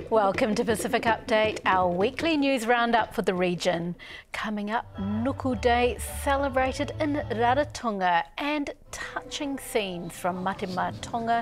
Welcome to Pacific Update, our weekly news roundup for the region. Coming up, Nuku Day celebrated in Rarotonga and touching scenes from Mate Ma'a Tonga.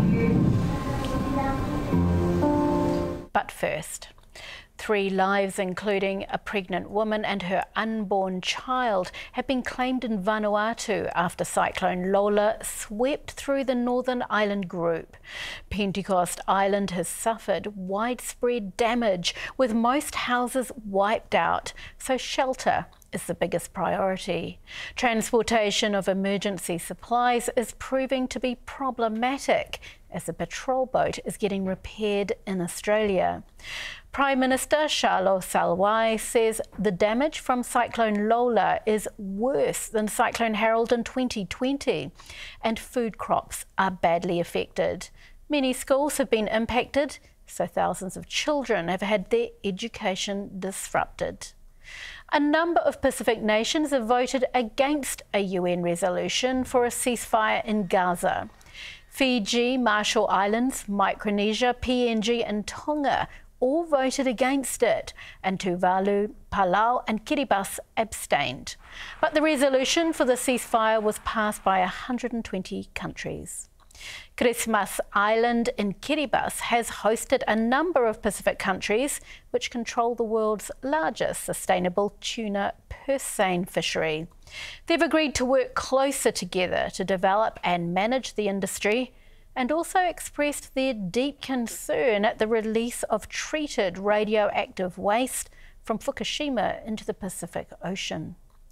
But first, 3 lives, including a pregnant woman and her unborn child, have been claimed in Vanuatu after Cyclone Lola swept through the northern island group. Pentecost Island has suffered widespread damage, with most houses wiped out, so shelter is the biggest priority. Transportation of emergency supplies is proving to be problematic as a patrol boat is getting repaired in Australia. Prime Minister Charlo Salwai says the damage from Cyclone Lola is worse than Cyclone Harold in 2020, and food crops are badly affected. Many schools have been impacted, so thousands of children have had their education disrupted. A number of Pacific nations have voted against a UN resolution for a ceasefire in Gaza. Fiji, Marshall Islands, Micronesia, PNG and Tonga all voted against it, and Tuvalu, Palau and Kiribati abstained. But the resolution for the ceasefire was passed by 120 countries. Christmas Island in Kiribati has hosted a number of Pacific countries which control the world's largest sustainable tuna purse seine fishery. They've agreed to work closer together to develop and manage the industry, and also expressed their deep concern at the release of treated radioactive waste from Fukushima into the Pacific Ocean.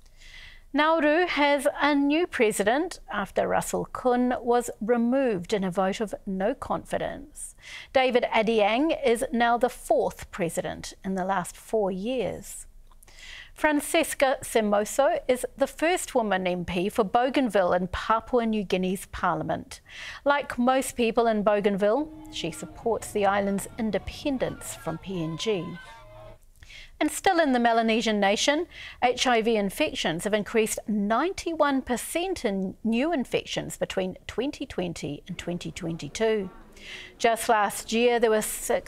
Nauru has a new president after Russell Kun was removed in a vote of no confidence. David Adiang is now the 4th president in the last 4 years. Francesca Semoso is the first woman MP for Bougainville in Papua New Guinea's parliament. Like most people in Bougainville, she supports the island's independence from PNG. And still in the Melanesian nation, HIV infections have increased 91% in new infections between 2020 and 2022. Just last year, there were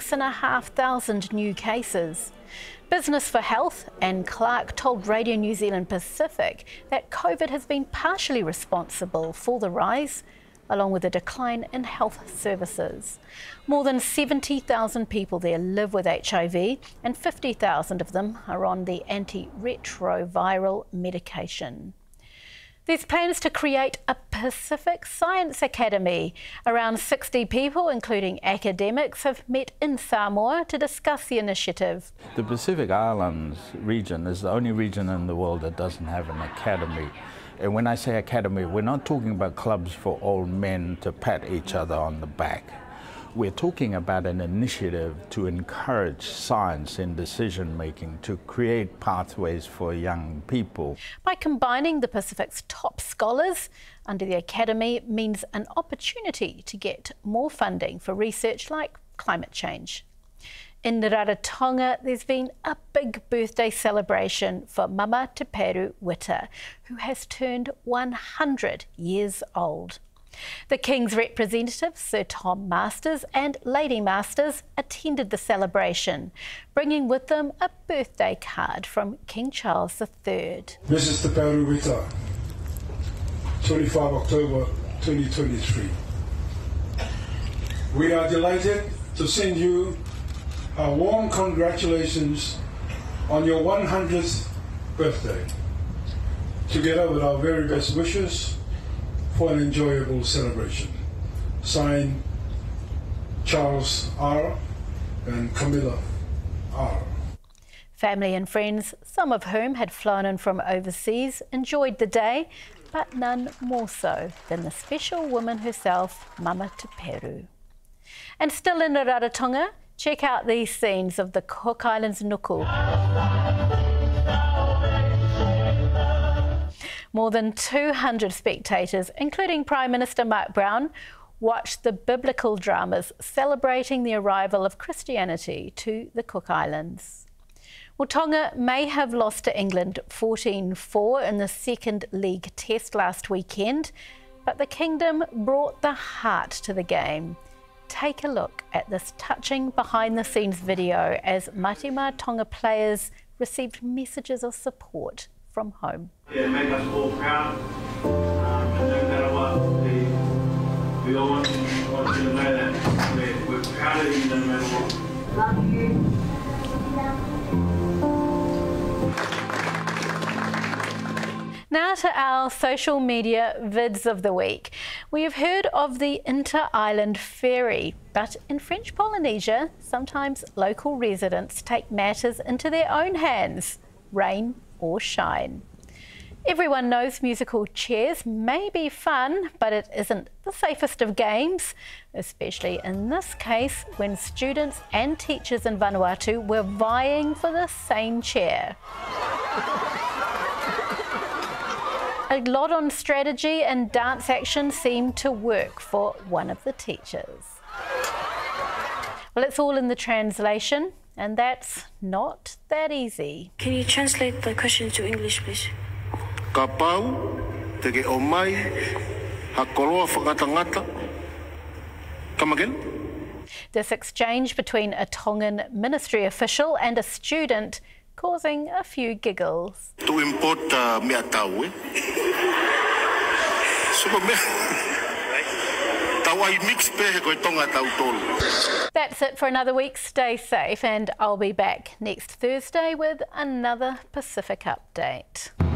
6,500 new cases. Business for Health and Clark told Radio New Zealand Pacific that COVID has been partially responsible for the rise, along with a decline in health services. More than 70,000 people there live with HIV, and 50,000 of them are on the antiretroviral medication. There's plans to create a Pacific Science Academy. Around 60 people, including academics, have met in Samoa to discuss the initiative. The Pacific Islands region is the only region in the world that doesn't have an academy. And when I say academy, we're not talking about clubs for old men to pat each other on the back. We're talking about an initiative to encourage science in decision-making, to create pathways for young people. By combining the Pacific's top scholars under the Academy means an opportunity to get more funding for research like climate change. In Rarotonga, there's been a big birthday celebration for Mama Te Peru Wita, who has turned 100 years old. The King's representatives, Sir Tom Masters and Lady Masters, attended the celebration, bringing with them a birthday card from King Charles III. Mrs. Te Peru Wita, 25 October 2023. We are delighted to send you a warm congratulations on your 100th birthday, together with our very best wishes for an enjoyable celebration. Signed, Charles R. and Camilla R. Family and friends, some of whom had flown in from overseas, enjoyed the day, but none more so than the special woman herself, Mama Te Peru. And still in Rarotonga, check out these scenes of the Cook Islands Nuku. More than 200 spectators, including Prime Minister Mark Brown, watched the biblical dramas celebrating the arrival of Christianity to the Cook Islands. Well, Tonga may have lost to England 14-4 in the second league test last weekend, but the kingdom brought the heart to the game. take a look at this touching behind-the-scenes video as Mate Ma'a Tonga players received messages of support from home. Yeah, make us all proud, and no matter what, we all want you to know that we're proud of you no matter what. Love you. Now to our social media vids of the week. We have heard of the inter-island ferry, but in French Polynesia, sometimes local residents take matters into their own hands, rain or shine. Everyone knows musical chairs may be fun, but it isn't the safest of games, especially in this case when students and teachers in Vanuatu were vying for the same chair. A lot on strategy and dance action seemed to work for one of the teachers. Well, it's all in the translation, and that's not that easy. Can you translate the question to English, please? Ka pau, te ke o mai, ha koroa whakatangata. Come again? This exchange between a Tongan ministry official and a student causing a few giggles. Tu import mea tau, eh? Suka mea. Tau ai mix pehe koe tonga tau tolu. That's it for another week. Stay safe, and I'll be back next Thursday with another Pacific update.